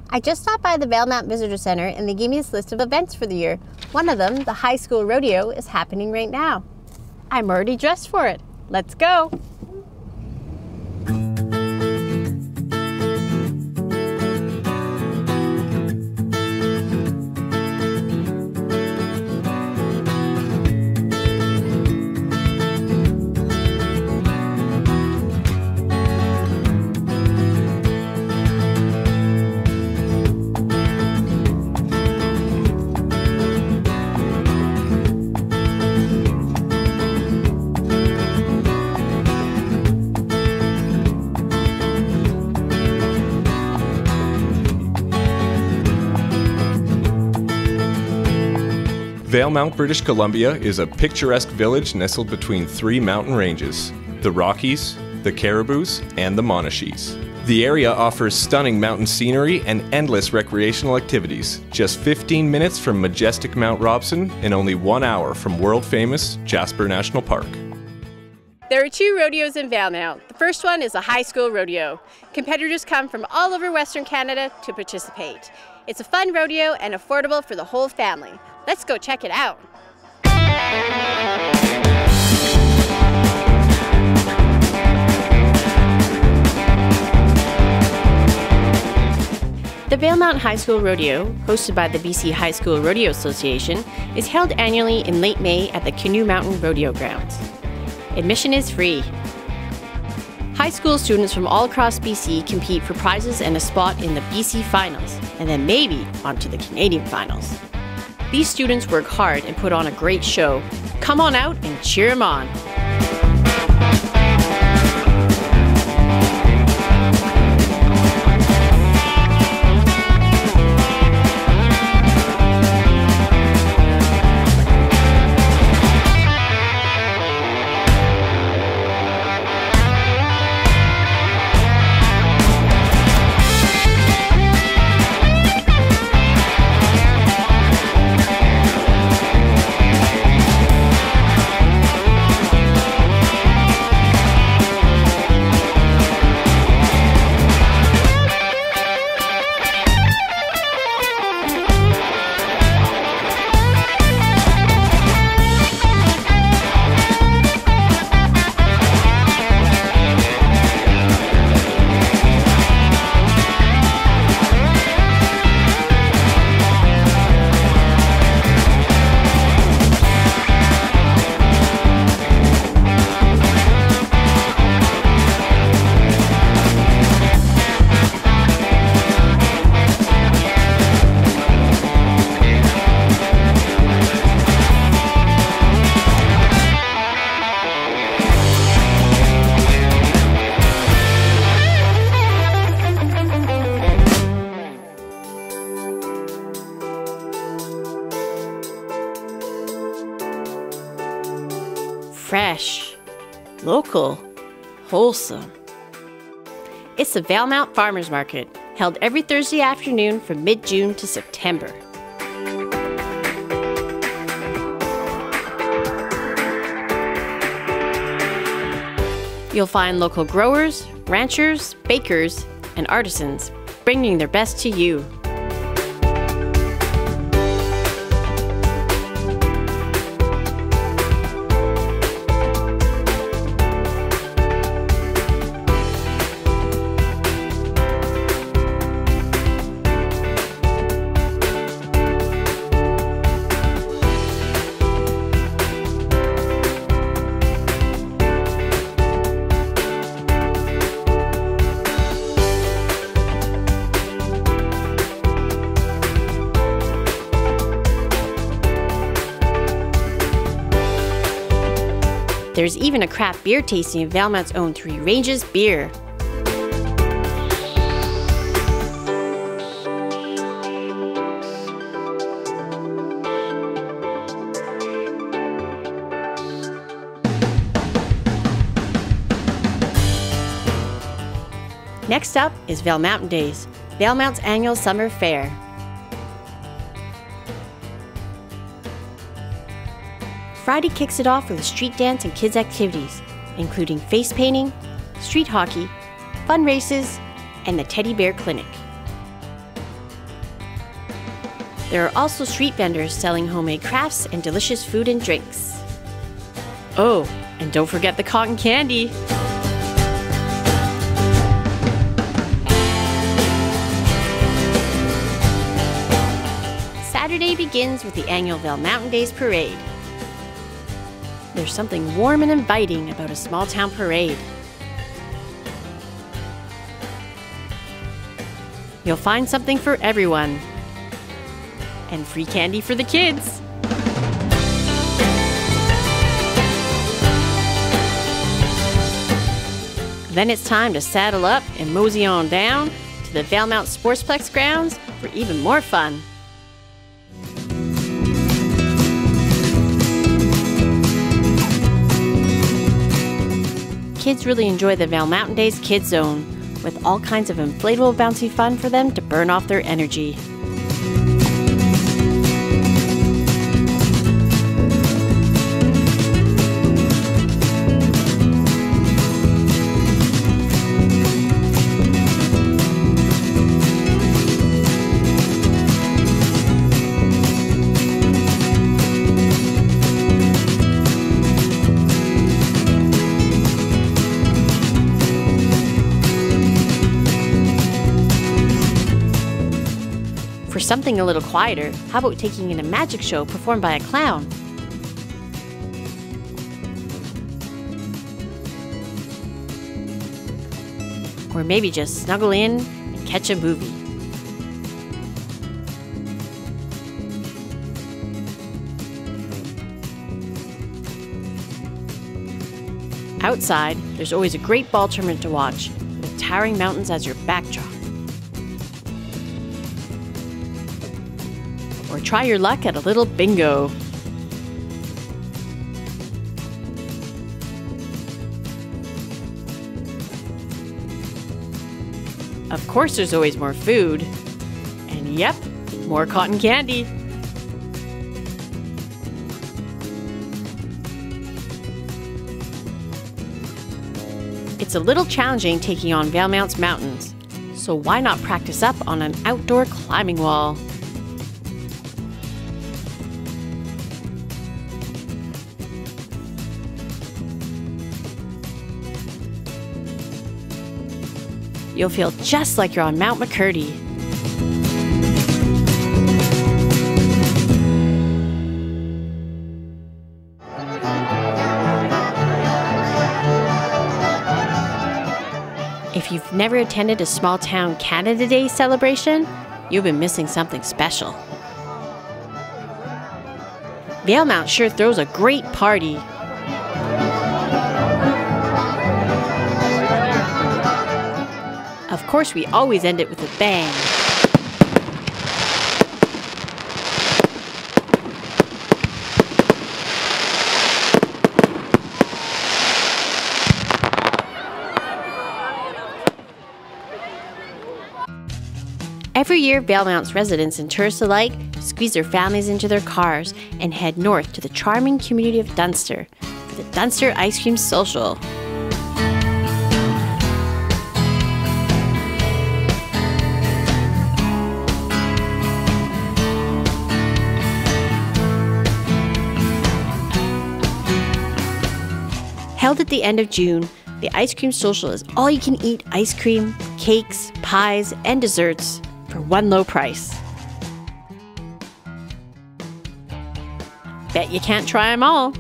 I just stopped by the Valemount Visitor Center and they gave me this list of events for the year. One of them, the High School Rodeo, is happening right now. I'm already dressed for it. Let's go! Valemount, British Columbia is a picturesque village nestled between three mountain ranges, the Rockies, the Caribous, and the Monachees. The area offers stunning mountain scenery and endless recreational activities, just 15 minutes from majestic Mount Robson and only 1 hour from world-famous Jasper National Park. There are two rodeos in Valemount. The first one is a high school rodeo. Competitors come from all over Western Canada to participate. It's a fun rodeo and affordable for the whole family. Let's go check it out. The Valemount High School Rodeo, hosted by the BC High School Rodeo Association, is held annually in late May at the Canoe Mountain Rodeo Grounds. Admission is free. High school students from all across BC compete for prizes and a spot in the BC Finals, and then maybe onto the Canadian Finals. These students work hard and put on a great show. Come on out and cheer them on. Fresh, local, wholesome. It's the Valemount Farmers Market, held every Thursday afternoon from mid-June to September. You'll find local growers, ranchers, bakers, and artisans bringing their best to you. There's even a craft beer tasting of Valemount's own Three Ranges beer. Next up is Valemount Days, Valemount's annual summer fair. Friday kicks it off with a street dance and kids' activities, including face painting, street hockey, fun races, and the Teddy Bear Clinic. There are also street vendors selling homemade crafts and delicious food and drinks. Oh, and don't forget the cotton candy. Saturday begins with the annual Valemount Days Parade. There's something warm and inviting about a small town parade. You'll find something for everyone. And free candy for the kids. Then it's time to saddle up and mosey on down to the Valemount Sportsplex grounds for even more fun. Kids really enjoy the Valemount Days Kids Zone, with all kinds of inflatable bouncy fun for them to burn off their energy. For something a little quieter, how about taking in a magic show performed by a clown? Or maybe just snuggle in and catch a movie. Outside, there's always a great ball tournament to watch, with towering mountains as your backdrop. Or try your luck at a little bingo. Of course, there's always more food. And yep, more cotton candy. It's a little challenging taking on Valemount's mountains, so why not practice up on an outdoor climbing wall? You'll feel just like you're on Mount McCurdy. If you've never attended a Small Town Canada Day celebration, you've been missing something special. Valemount sure throws a great party. Of course, we always end it with a bang. Every year, Valemount's residents and tourists alike squeeze their families into their cars and head north to the charming community of Dunster for the Dunster Ice Cream Social. Held at the end of June, the Ice Cream Social is all-you-can-eat ice cream, cakes, pies, and desserts for one low price. Bet you can't try them all.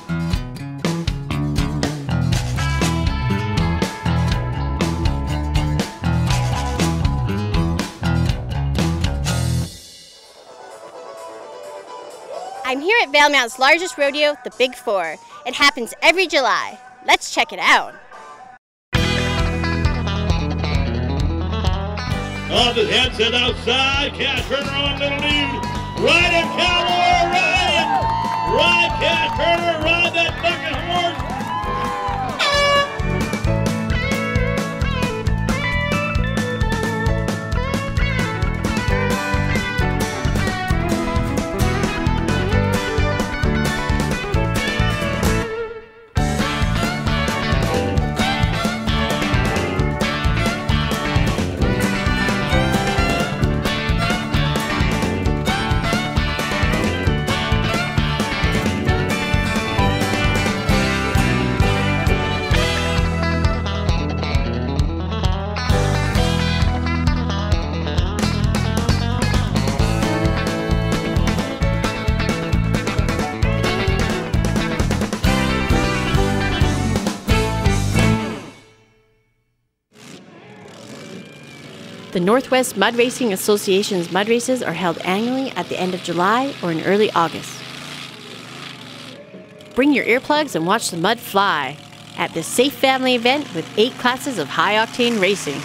I'm here at Valemount's largest rodeo, the Big Four. It happens every July. Let's check it out. Off his head, set outside. Cash Turner on little dude. Ride him, cowboy, ride him. Ride Cash Turner, ride that fucking horse. The Northwest Mud Racing Association's mud races are held annually at the end of July or in early August. Bring your earplugs and watch the mud fly at this safe family event with 8 classes of high-octane racing.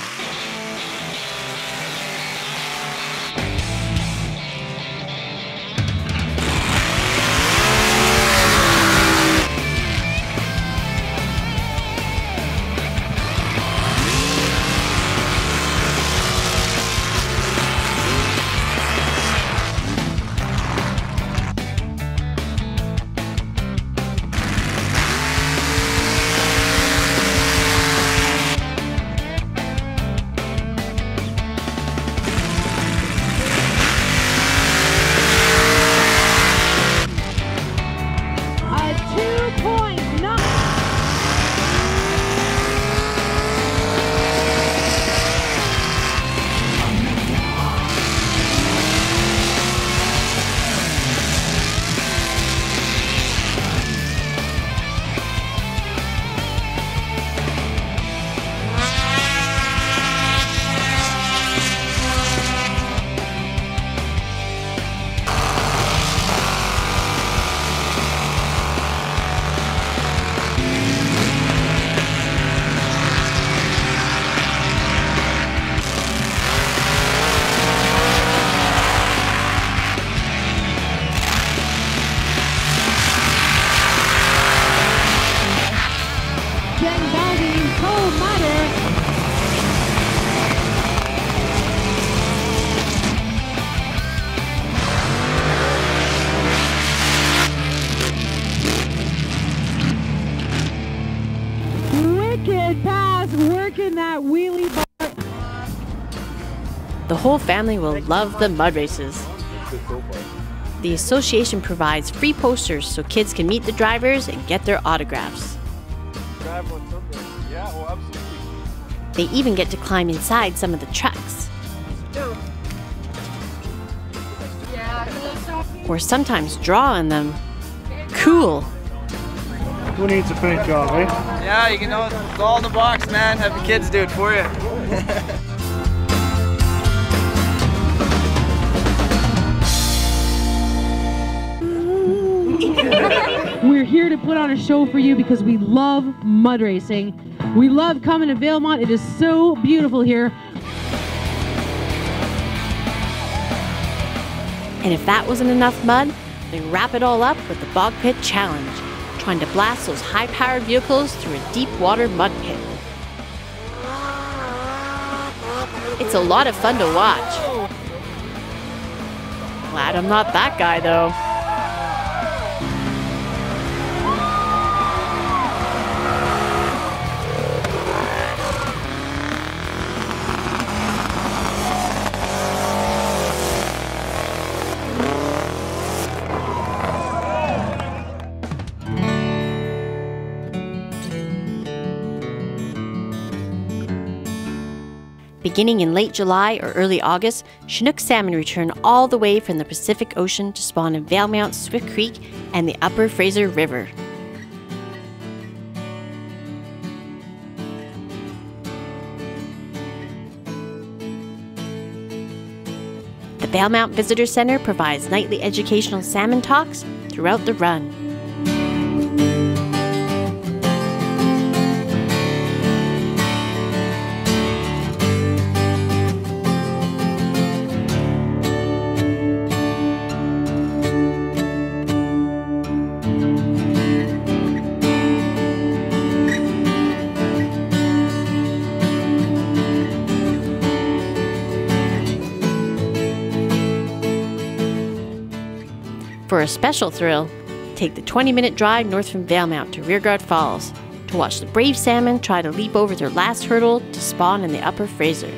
The whole family will love the mud races. The association provides free posters so kids can meet the drivers and get their autographs. They even get to climb inside some of the trucks. Or sometimes draw on them. Cool! Who needs a paint job, eh? Yeah, you can know it's all in the box, man. Have your kids do it for you. We're here to put on a show for you because we love mud racing. We love coming to Valemount. It is so beautiful here. And if that wasn't enough mud, they wrap it all up with the Bog Pit Challenge, trying to blast those high-powered vehicles through a deep water mud pit. It's a lot of fun to watch. Glad I'm not that guy, though. Beginning in late July or early August, Chinook salmon return all the way from the Pacific Ocean to spawn in Valemount, Swift Creek, and the Upper Fraser River. The Valemount Visitor Center provides nightly educational salmon talks throughout the run. For a special thrill, take the 20-minute drive north from Valemount to Rearguard Falls to watch the brave salmon try to leap over their last hurdle to spawn in the Upper Fraser.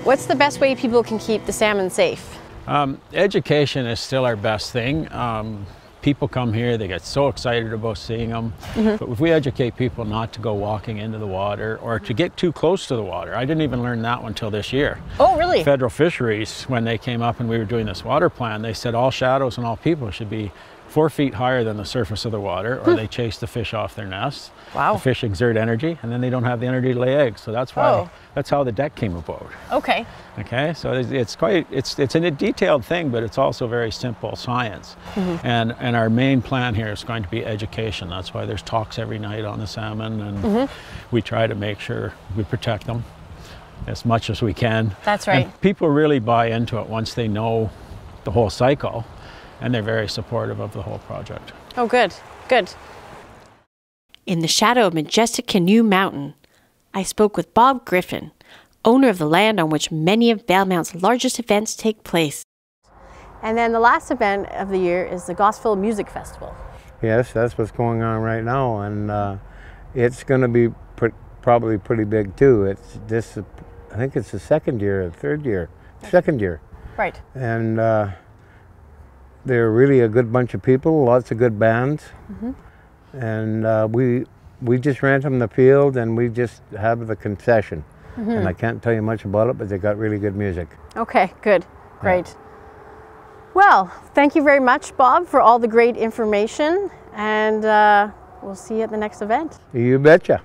What's the best way people can keep the salmon safe? Education is still our best thing. People come here, they get so excited about seeing them. But if we educate people not to go walking into the water or to get too close to the water, I didn't even learn that one until this year. Oh, really? Federal Fisheries, when they came up and we were doing this water plan, they said all shadows and all people should be 4 feet higher than the surface of the water, or they chase the fish off their nests. Wow. The fish exert energy, and then they don't have the energy to lay eggs. So that's why, that's how the deck came about. Okay. Okay, so it's a detailed thing, but it's also very simple science. And our main plan here is going to be education. That's why there's talks every night on the salmon, and we try to make sure we protect them as much as we can. That's right. And people really buy into it once they know the whole cycle, and they're very supportive of the whole project. Oh, good, good. In the shadow of majestic Canoe Mountain, I spoke with Bob Griffin, owner of the land on which many of Valemount's largest events take place. And then the last event of the year is the Gospel Music Festival. Yes, that's what's going on right now, and it's going to be probably pretty big too. I think it's the second year, third year, second year. Right. And they're really a good bunch of people, lots of good bands. And we just rent them the field, and we just have the concession. And I can't tell you much about it, but they got really good music. Okay, good, great. Well, thank you very much, Bob, for all the great information, and we'll see you at the next event. You betcha.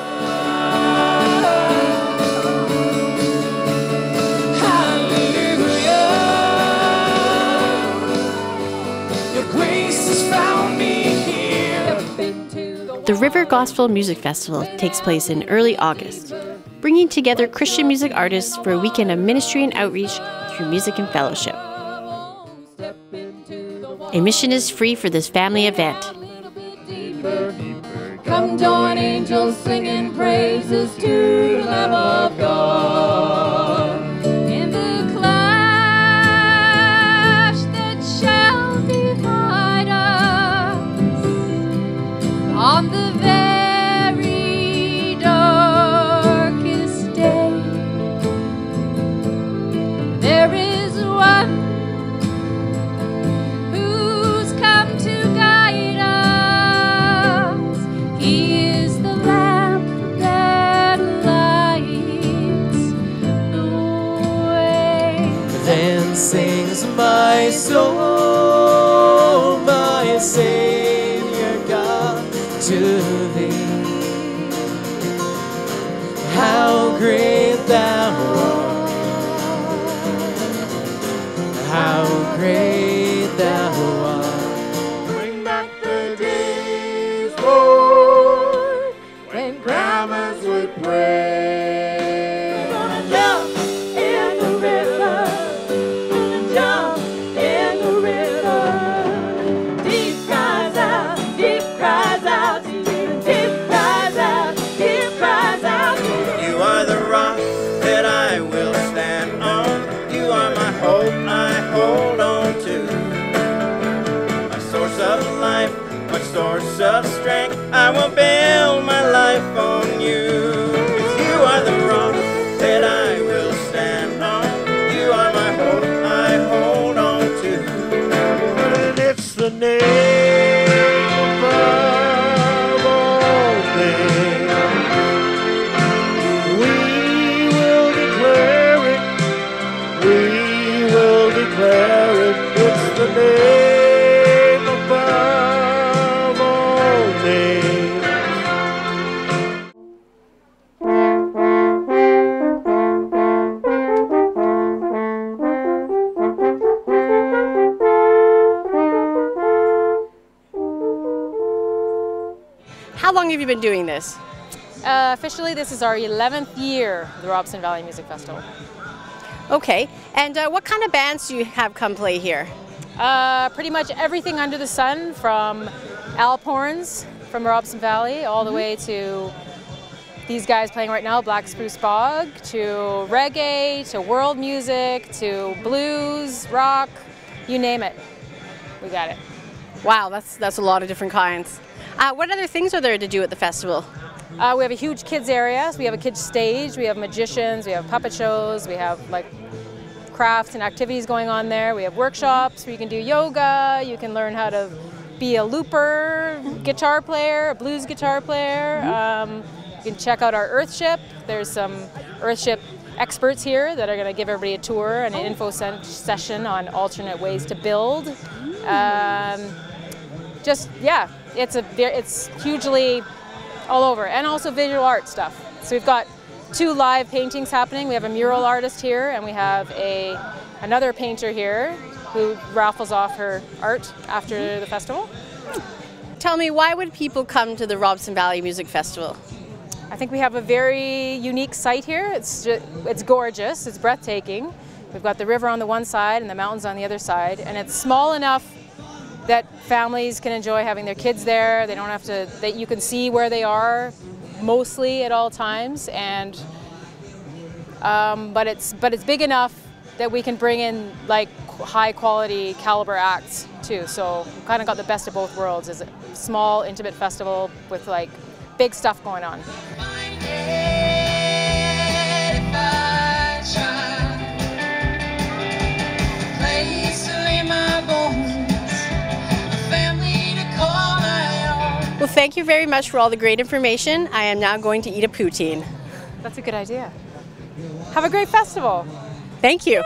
The River Gospel Music Festival takes place in early August, bringing together Christian music artists for a weekend of ministry and outreach through music and fellowship. Admission is free for this family event. Come join angels singing praises to the Lamb of God. In the clash that shall divide us on the very darkest day, there is one who's come to guide us. He is the lamp that lights the way. Then sings my soul, my Savior God, to thee. How great thou art, how great thou art. Bring back the days, Lord, when grandmas would pray. We're gonna jump in the river, gonna jump in the river. Deep cries out, deep cries out, deep cries out, deep cries out. You are the rock that I will stand on. You are my hope I hold on to. My source of life, my source of strength. I will build my life on you. 'Cause you are the rock that I will stand on. You are my hope I hold on to. And it's the name above all names. We will declare it. We will declare it. It's the name above all names. How long have you been doing this? Officially, this is our 11th year of the Robson Valley Music Festival. Okay, and what kind of bands do you have come play here? Pretty much everything under the sun, from Alp horns from Robson Valley all the way to these guys playing right now, Black Spruce Bog, to reggae, to world music, to blues, rock, you name it. We got it. Wow, that's a lot of different kinds. What other things are there to do at the festival? We have a huge kids area, so we have a kids stage, we have magicians, we have puppet shows, we have like crafts and activities going on there. We have workshops where you can do yoga, you can learn how to be a looper, guitar player, a blues guitar player. You can check out our Earthship. There's some Earthship experts here that are going to give everybody a tour and an info session on alternate ways to build. It's hugely all over, and also visual art stuff. So we've got 2 live paintings happening. We have a mural artist here, and we have another painter here who raffles off her art after the festival. Tell me, why would people come to the Robson Valley Music Festival? I think we have a very unique site here. It's gorgeous, it's breathtaking. We've got the river on the one side and the mountains on the other side, and it's small enough that families can enjoy having their kids there. They don't have to, that you can see where they are mostly at all times, and but it's big enough that we can bring in like high quality caliber acts too. So we've kind of got the best of both worlds. It's a small, intimate festival with like big stuff going on. Well, thank you very much for all the great information. I am now going to eat a poutine. That's a good idea. Have a great festival. Thank you.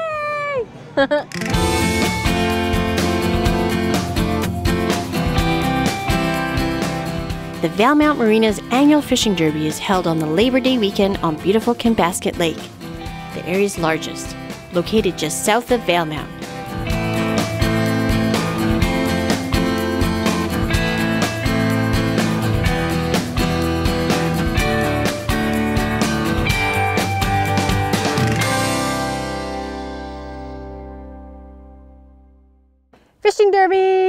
The Valemount Marina's annual fishing derby is held on the Labor Day weekend on beautiful Kinbasket Lake, the area's largest, located just south of Valemount. Fishing derby!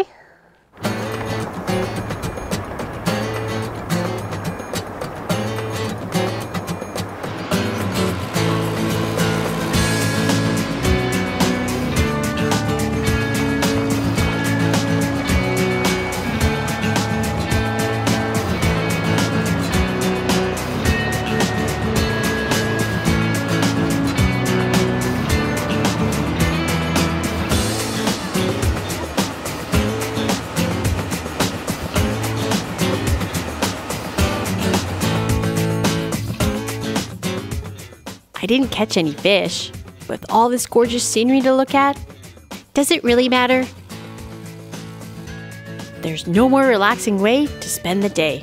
I didn't catch any fish. With all this gorgeous scenery to look at, does it really matter? There's no more relaxing way to spend the day.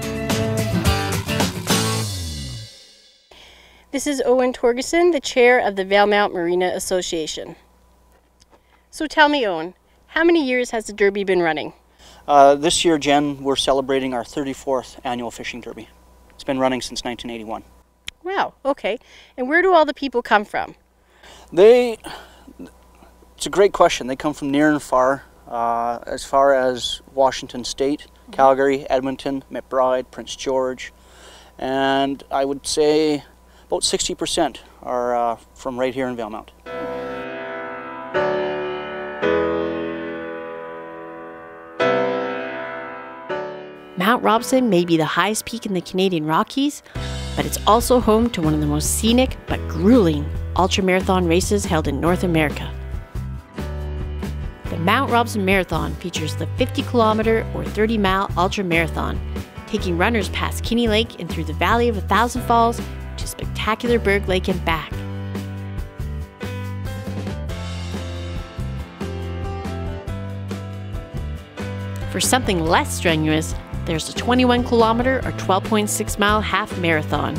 This is Owen Torgerson, the chair of the Valemount Marina Association. So tell me, Owen, how many years has the derby been running? This year, Jen, we're celebrating our 34th annual fishing derby. It's been running since 1981. Wow, okay. And where do all the people come from? It's a great question. They come from near and far as Washington State, Calgary, Edmonton, McBride, Prince George, and I would say about 60% are from right here in Valemount. Mount Robson may be the highest peak in the Canadian Rockies, but it's also home to one of the most scenic but grueling ultramarathon races held in North America. The Mount Robson Marathon features the 50-kilometer or 30-mile ultramarathon, taking runners past Kinney Lake and through the Valley of 1,000 Falls to spectacular Berg Lake and back. For something less strenuous, there's a 21-kilometer or 12.6-mile half marathon.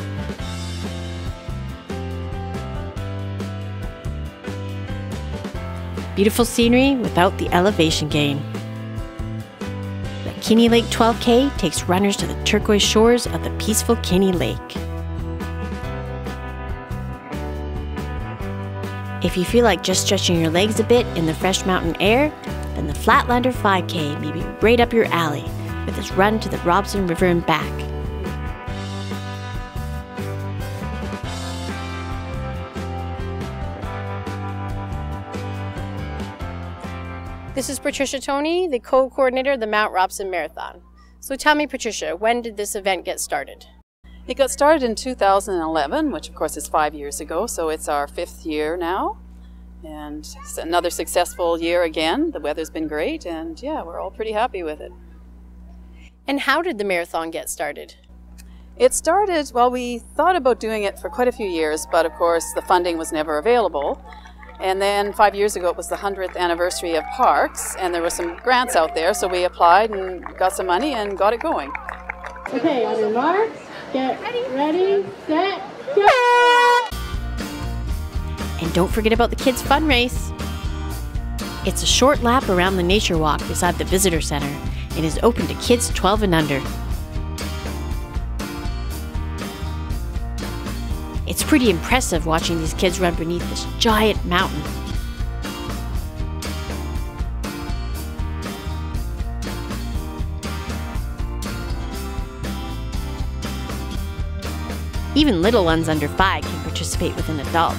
Beautiful scenery without the elevation gain. The Kinney Lake 12K takes runners to the turquoise shores of the peaceful Kinney Lake. If you feel like just stretching your legs a bit in the fresh mountain air, then the Flatlander 5K may be right up your alley, with its run to the Robson River and back. This is Patricia Toney, the co-coordinator of the Mount Robson Marathon. So tell me, Patricia, when did this event get started? It got started in 2011, which of course is 5 years ago, so it's our 5th year now. And it's another successful year again. The weather's been great, and yeah, we're all pretty happy with it. And how did the marathon get started? It started, well, we thought about doing it for quite a few years, but of course the funding was never available. And then 5 years ago it was the 100th anniversary of Parks, and there were some grants out there, so we applied and got some money and got it going. Okay, on your marks, get ready, set, go! And don't forget about the kids' fun race. It's a short lap around the nature walk beside the visitor center and is open to kids 12 and under. It's pretty impressive watching these kids run beneath this giant mountain. Even little ones under 5 can participate with an adult.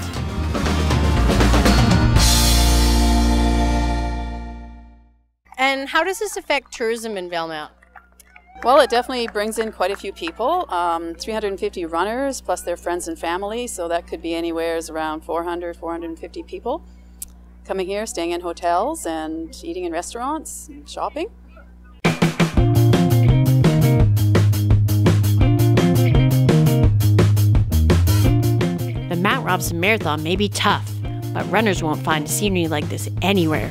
And how does this affect tourism in Valemount? Well, it definitely brings in quite a few people, 350 runners plus their friends and family, so that could be anywhere around 400, 450 people coming here, staying in hotels and eating in restaurants and shopping. The Mount Robson Marathon may be tough, but runners won't find scenery like this anywhere.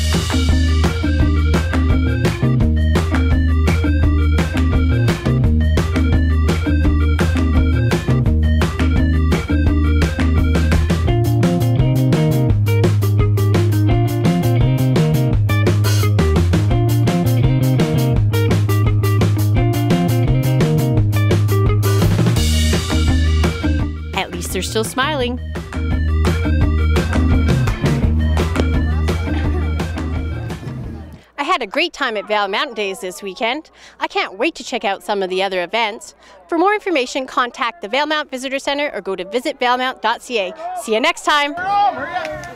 At least they're still smiling. I had a great time at Valemount Days this weekend. I can't wait to check out some of the other events. For more information, contact the Valemount Visitor Center or go to visitvalemount.ca. See you next time!